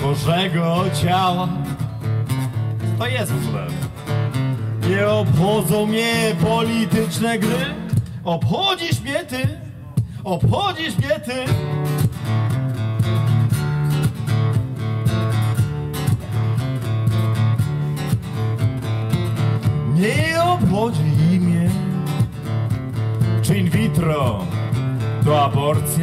Bożego ciała. To jest w ogóle. Nie obchodzą mnie polityczne gry. Obchodzisz mnie ty, obchodzisz mnie ty. Nie obchodzi mnie, czy in vitro to aborcja.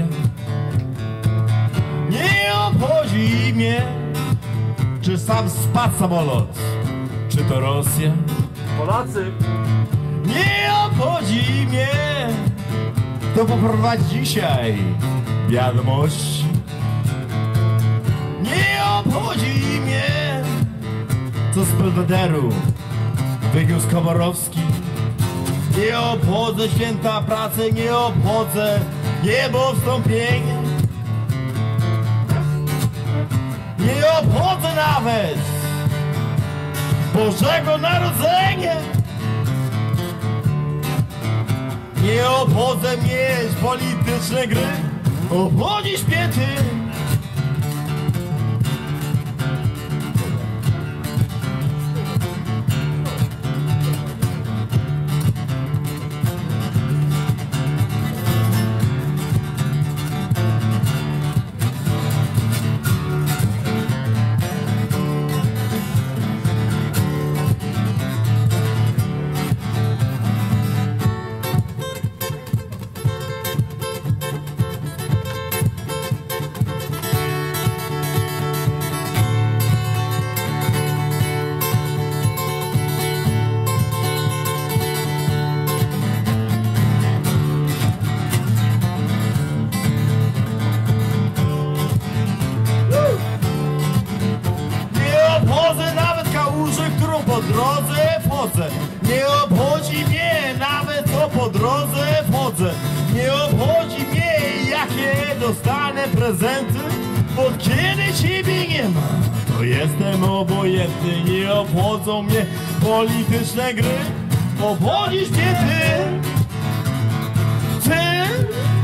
Nie obchodzi mnie, czy sam spadł samolot, czy to Rosja. Polacy! Nie obchodzi mnie, kto poprowadzi dzisiaj wiadomości. Nie obchodzi mnie, co z Belwederu wywiózł Komorowski. Nie obchodzę święta pracy, nie obchodzę niebo wstąpienia. Nie obchodzę nawet Bożego Narodzenia. Nie obchodzę mieć polityczne gry. Obchodzisz mnie ty. Po drodze wchodzę. Nie obchodzi mnie nawet co po drodze wchodzę. Nie obchodzi mnie jakie dostanę prezenty, bo kiedy ciebie nie ma, to jestem obojętny. Nie obchodzą mnie polityczne gry. Obchodzisz mnie ty. Ty